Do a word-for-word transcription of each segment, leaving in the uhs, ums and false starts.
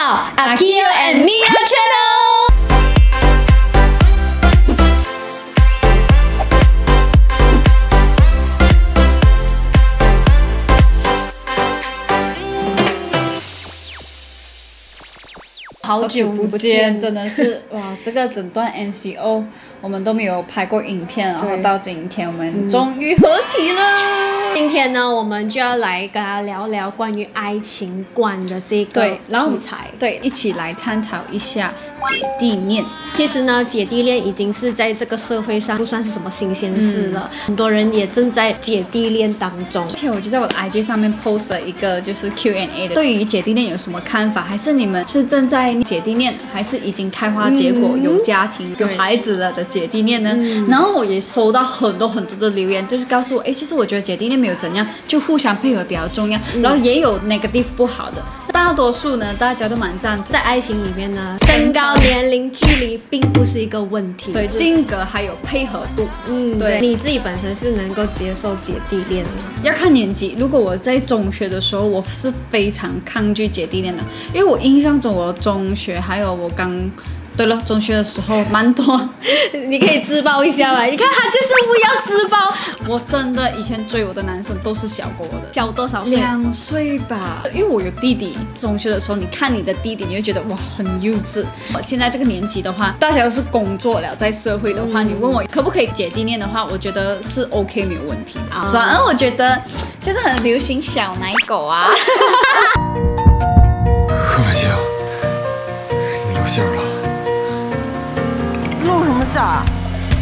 到 Akio and Mia Channel。好久不见，真的是哇！这个整段 M C O 我们都没有拍过影片，然后到今天我们终于合体了。 嗯、今天呢，我们就要来跟他聊聊关于爱情观的这个题材， 对，一起来探讨一下姐弟恋。 其实呢，姐弟恋已经是在这个社会上不算是什么新鲜事了，嗯、很多人也正在姐弟恋当中。 今天我就在我的 I G 上面 post 了一个就是 Q and A 的，对于姐弟恋有什么看法？还是你们是正在姐弟恋，还是已经开花结果、嗯、有家庭、有孩子了的姐弟恋呢？嗯、然后我也收到很多很多的留言，就是告诉我，哎，其实我觉得姐弟恋没有怎样，就互相配合比较重要。嗯、然后也有 negative 不好的，大多数呢，大家都蛮赞同。 在爱情里面呢，身高、年龄、距离并不是一个问题， 对，性格还有配合度。 嗯，对，你自己本身是能够接受姐弟恋吗？ 要看年纪。如果我在中学的时候，我是非常抗拒姐弟恋的，因为我印象中我中学还有我刚。对了，中学的时候蛮多， 你可以自爆一下吧。你看他就是不要自爆。 我真的以前追我的男生都是小过我的， 小多少岁？ 两岁吧。因为我有弟弟，中学的时候你看你的弟弟，你会觉得哇很幼稚。我现在这个年纪的话，大家都是工作了，在社会的话，嗯、你问我可不可以姐弟恋的话，我觉得是 OK 没有问题。啊、反而我觉得现在很流行小奶狗啊。 何百星，你露馅了。 露什么馅啊？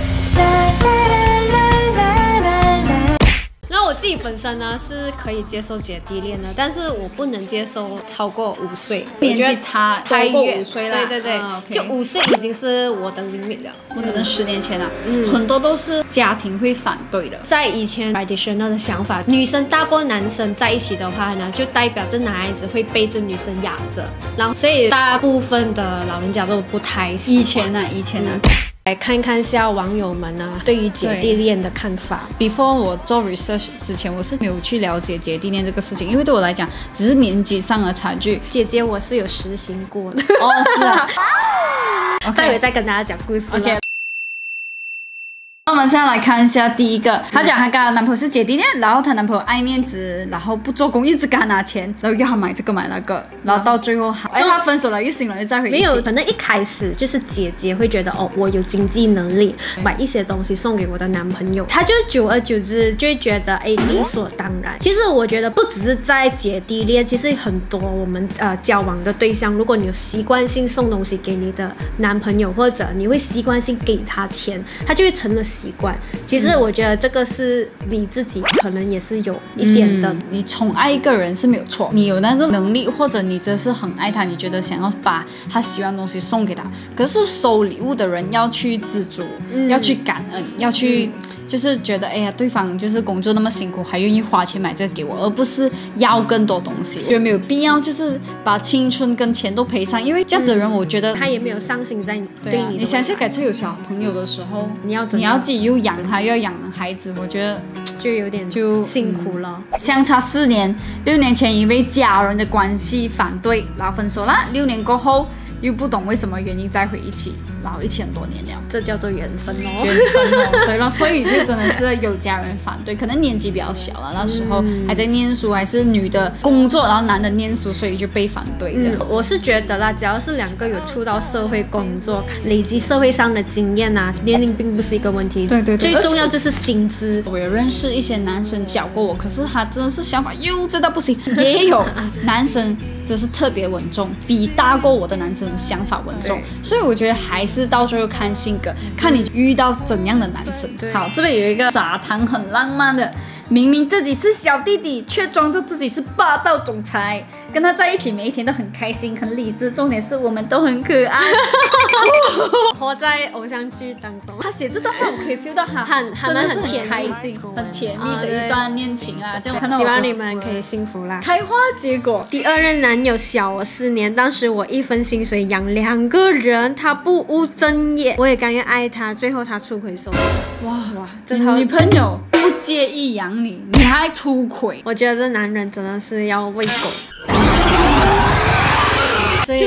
那我自己本身呢是可以接受姐弟恋的，但是我不能接受超过五岁， 年纪差超过五岁了。 对对对，啊 okay、就五岁已经是我的 limit 了。 我可能十年前啊，嗯、很多都是家庭会反对的。 在以前 traditional 的想法，女生大过男生在一起的话呢，就代表着男孩子会被这女生压着，然后所以大部分的老人家都不太喜欢。 以前啊，以前啊。嗯来看看一下网友们呢对于姐弟恋的看法。 Before 我做 research 之前，我是没有去了解姐弟恋这个事情，因为对我来讲，只是年纪上的差距。 姐姐我是有实行过的。 哦，是啊。 待会再跟大家讲故事。OK。 那我们现在来看一下第一个，她讲她跟她男朋友是姐弟恋，然后她男朋友爱面子，然后不做工，一直跟她拿钱，然后要她买这个买那个，然后到最后还，哎，他分手了又醒了又再回一起。 没有，可能一开始就是姐姐会觉得哦，我有经济能力，买一些东西送给我的男朋友，他就久而久之就会觉得哎理所当然。其实我觉得不只是在姐弟恋，其实很多我们呃交往的对象，如果你有习惯性送东西给你的男朋友，或者你会习惯性给他钱，他就会成了习惯。其实我觉得这个是你自己可能也是有一点的。 嗯、你宠爱一个人是没有错，你有那个能力，或者你真是很爱他，你觉得想要把他喜欢的东西送给他。可是收礼物的人要去知足，嗯、要去感恩，要去。嗯就是觉得，哎呀，对方就是工作那么辛苦，还愿意花钱买这个给我，而不是要更多东西。我觉得没有必要，就是把青春跟钱都赔上，因为这样子的人，我觉得、 嗯、他也没有上心在你对你、啊。 你想想，改次有小朋友的时候， 你要你要自己又养他，又要养孩子，我觉得就有点就辛苦了、 嗯。相差四年，六年前因为家人的关系反对，然后分手啦。六年过后。又不懂为什么原因再回一起，然后一起很多年了， 这叫做缘分哦。 缘分哦，对了，所以就真的是有家人反对，可能年纪比较小了，那时候还在念书，还是女的工作，然后男的念书，所以就被反对这样、嗯。 我是觉得啦，只要是两个有出到社会工作，累积社会上的经验啊，年龄并不是一个问题。 对对对， 最重要就是薪资。 我有认识一些男生小过我，可是他真的是想法幼稚到不行，也有男生真是特别稳重，比大过我的男生。想法稳重，所以我觉得还是到最后看性格，看你遇到怎样的男生。好，这边有一个撒糖很浪漫的，明明自己是小弟弟，却装作自己是霸道总裁，跟他在一起每一天都很开心，很理智，重点是我们都很可爱。 活在偶像剧当中， 他写这段话我可以 feel 到他很真的是很很开心、很甜蜜的一段恋情啊！这样我看到希望你们可以幸福啦。 开花结果。 第二任男友小我四年，当时我一分薪水养两个人，他不务正业，我也甘愿爱他，最后他出轨收场。 哇哇，你女朋友不介意养你，你还出轨？ 我觉得这男人真的是要喂狗。 就是一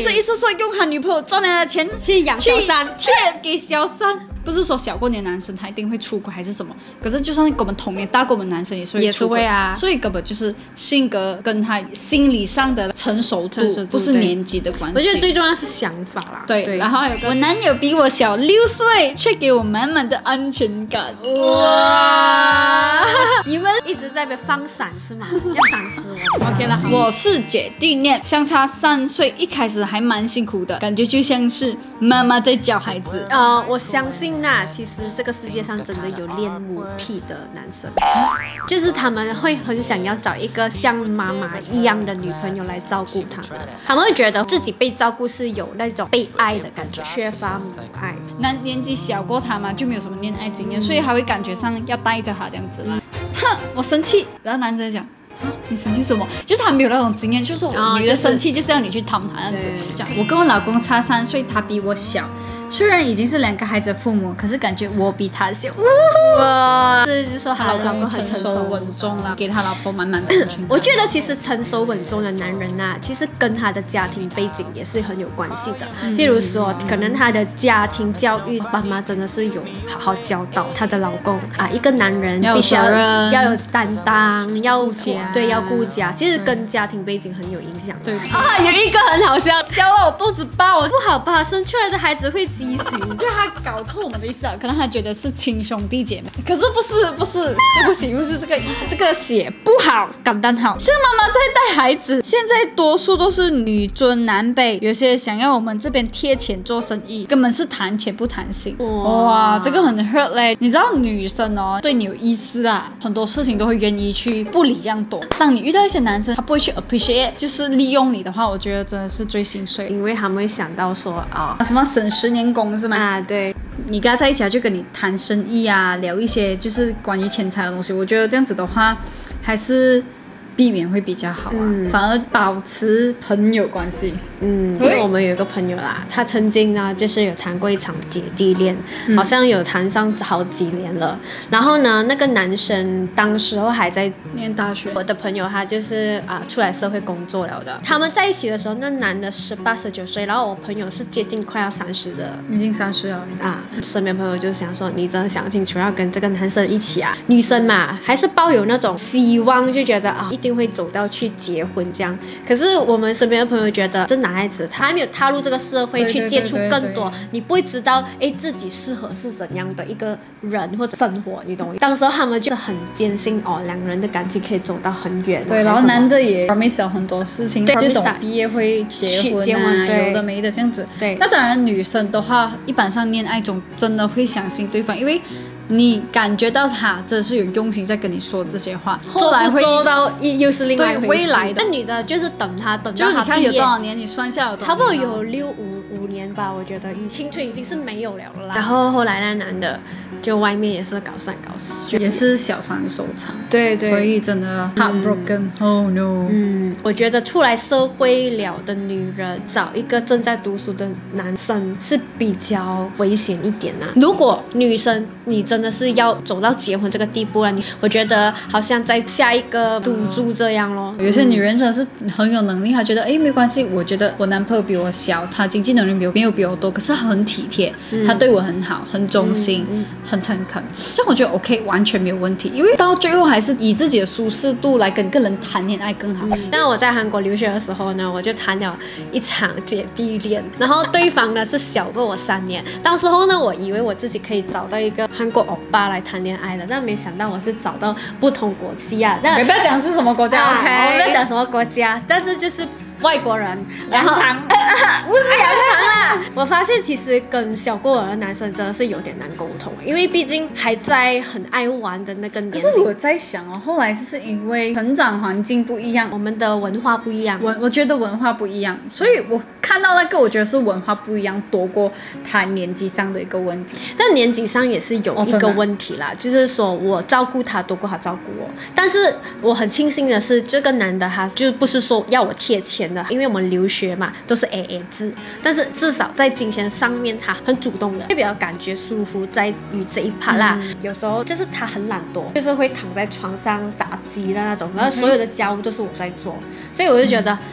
用他女朋友赚来的钱去养小三， 贴给小三。不是说小过年男生他一定会出轨还是什么，可是就算跟我们同年大过我们男生也是会也是出轨会啊。 所以根本就是性格跟他心理上的成熟度， 成熟度不是年纪的关系。 我觉得最重要是想法啦。 对，对然后还有个我男友比我小六岁，却给我满满的安全感。哇！ 你们一直在被放闪是吗？要闪死我。 OK 了，我是姐弟恋，相差三岁，一开始还蛮辛苦的，感觉就像是妈妈在教孩子。 呃，我相信啊，其实这个世界上真的有恋母癖的男生，就是他们会很想要找一个像妈妈一样的女朋友来照顾他们，他们会觉得自己被照顾是有那种被爱的感觉，缺乏母爱。 那年纪小过他嘛，就没有什么恋爱经验，所以他会感觉上要带着他这样子啦。哼，我生气，然后男生讲。你生气什么？就是他没有那种经验，就是我女的生气就是要你去疼她这样子。讲我跟我老公差三岁，他比我小，虽然已经是两个孩子的父母，可是感觉我比他小。 哇，这就是说她她老公很成熟成熟稳重啦，给他老婆满满的安全感。 我觉得其实成熟稳重的男人啊，其实跟他的家庭背景也是很有关系的。譬如说，可能他的家庭教育，爸妈真的是有好好教导他的老公啊，一个男人必须要要有担当，要对要顾家，其实跟家庭背景很有影响。 对啊，有一个很好笑， 笑到我肚子爆，我不好吧？生出来的孩子会畸形， 就他搞错我们的意思了，可能他觉得是亲兄弟姐妹，可是不是不是，对不起，不是这个这个写不好，感叹号。像妈妈在带孩子，现在多数都是女尊男卑，有些想要我们这边贴钱做生意，根本是谈钱不谈心。哇，哇这个很 hurt 嘞。你知道女生哦，对你有意思啊，很多事情都会愿意去不理这样多。当你遇到一些男生，他不会去 appreciate， 就是利用你的话，我觉得真的是最心碎。 因为他们会想到说啊、 哦，什么省十年功是吗？ 啊，对。 你跟他在一起，他就跟你谈生意啊，聊一些就是关于钱财的东西。我觉得这样子的话，还是避免会比较好啊，嗯、反而保持朋友关系。 嗯，因为我们有一个朋友啦，他曾经呢就是有谈过一场姐弟恋，嗯、好像有谈上好几年了。然后呢，那个男生当时候还在念大学。 我的朋友他就是啊出来社会工作了的。他们在一起的时候，那男的十八十九岁，然后我朋友是接近快要三十的， 已经三十了啊。身边朋友就想说，你真的想清楚要跟这个男生一起啊？女生嘛，还是抱有那种希望，就觉得啊一定会走到去结婚这样。可是我们身边的朋友觉得，这男孩子他还没有踏入这个社会去接触更多，你不会知道哎自己适合是怎样的一个人或者生活，你懂吗？当时候他们就很坚信哦，两个人的感情可以走到很远。 对，然后男的也 promise 很多事情，就懂毕业会结婚啊， 结婚有的没的这样子。 对， 那当然女生的话，一般上恋爱中真的会相信对方，因为你感觉到他真的是有用心在跟你说这些话，后来会做不做到又是另外一回事。 未来的那女的就是等他等到他就你看有多少年，你算下有多少年， 差不多有六五五年吧，我觉得你青春已经是没有了啦。然后后来那男的就外面也是搞三搞四， 也是小三收场。 对对， 所以真的 heartbroken、嗯、oh no。 嗯，我觉得出来社会了的女人找一个正在读书的男生是比较危险一点啊。如果女生你真的是要走到结婚这个地步了，你我觉得好像在下一个赌注这样咯。 有些女人真的是很有能力，她觉得哎没关系，我觉得我男朋友比我小，他经济能力比我没有比我多，可是他很体贴，嗯、他对我很好，很忠心，嗯、很诚恳，这样我觉得 OK， 完全没有问题。因为到最后还是以自己的舒适度来跟个人谈恋爱更好。 嗯、但我在韩国留学的时候呢，我就谈了一场姐弟恋，然后对方呢是小过我三年。当时候呢，我以为我自己可以找到一个韩国欧巴来谈恋爱的，但没想到我是找到不同国籍啊。 但不要讲是什么国家、啊、，OK， 我不要讲什么国家，但是就是外国人， 洋肠， 不是洋肠啦。我发现其实跟小过我的男生真的是有点难沟通，因为毕竟还在很爱玩的那个年龄。 可是我在想哦，后来是因为成长环境不一样， 我们的文化不一样， 我我觉得文化不一样，所以我看到那个，我觉得是文化不一样多过他年纪上的一个问题。 但年纪上也是有一个问题啦，哦、就是说我照顾他多过他照顾我。但是我很庆幸的是，这个男的他就不是说要我贴钱的，因为我们留学嘛都是 A A 制，但是至少在金钱上面他很主动的，会比较感觉舒服在于这一趴啦。嗯、有时候就是他很懒惰，就是会躺在床上打机的那种，然后所有的家务都是我在做，所以我就觉得。嗯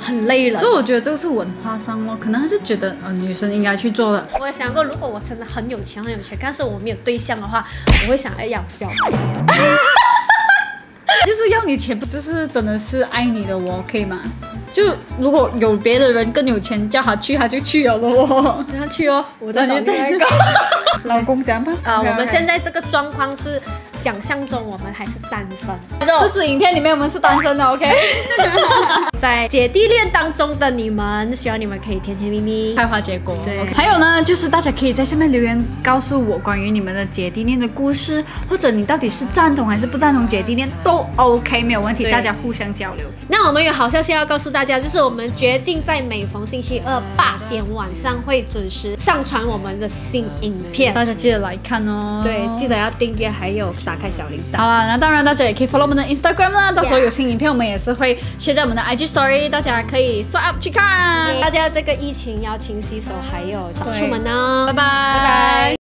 很累人。 所以我觉得这个是文化上咯，可能他就觉得呃女生应该去做的。 我有想过，如果我真的很有钱很有钱，但是我没有对象的话，我会想要养小孩。 就是要你钱，不是真的是爱你的我，可以吗？就如果有别的人更有钱，叫他去他就去了咯。 让他去哦，我再找另外一个。 老公讲吧。 啊、我们现在这个状况是想象中我们还是单身。 这支影片里面我们是单身的 ，OK？ 在姐弟恋当中的你们，希望你们可以甜甜蜜蜜， 开花结果。 对 OK 还有呢，就是大家可以在下面留言告诉我关于你们的姐弟恋的故事，或者你到底是赞同还是不赞同姐弟恋都 OK， 没有问题， 对大家互相交流。 那我们有好消息要告诉大家，就是我们决定在每逢星期二八点晚上会准时上传我们的新影片， 大家记得来看哦。 对，记得要订阅，还有打开小铃铛。 好了，那当然大家也可以 follow 我们的 Instagram 啦，到时候有新影片我们也是会 share 在我们的 I G Story， 大家可以刷 up 去看。 大家这个疫情要勤洗手，还有少出门哦。 拜拜。 拜拜。